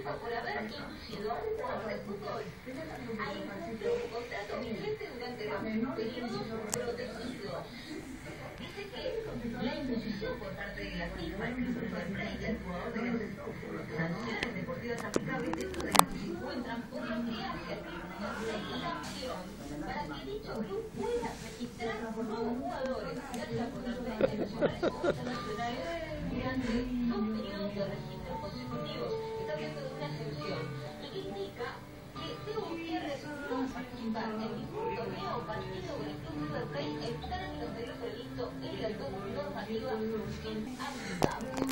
por haber inducido a un jugador de fútbol a incumplir un contrato vigente durante los periodos protegidos. Dice que la imposición por parte de la FIFA, el Club Fair y el jugador de las sanciones deportivas aplicables dentro de las que se encuentran por lo que hace una sanción para que dicho club pueda registrar nuevos jugadores, ya sea por las internacionales o internacionales, durante 2 periodos de registro consecutivos. Está hablando de una excepción y que indica que Teo Gutiérrez no va a participar en ningún torneo o partido con el Club River Plate en términos de lo previsto en la normativa aplicable.